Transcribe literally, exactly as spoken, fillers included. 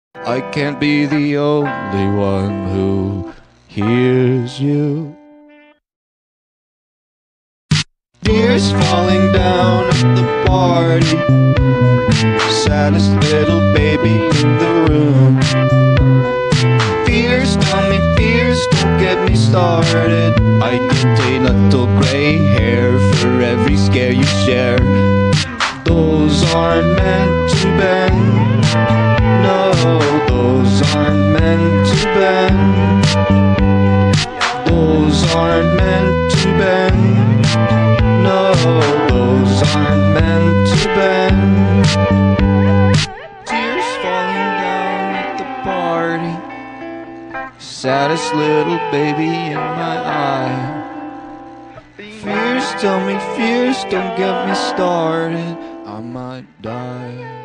I can't be the only one who hears you. Tears falling down at the party, saddest little baby in the room. Fears, tell me fears, don't get me started. I get a little grey hair for every scare you share. Those aren't meant to bend. No, those aren't meant to bend. Those aren't meant to bend. No, those aren't meant to bend. Tears falling down at the party, saddest little baby in my eye. Fears, tell me fears, don't get me started, I might die.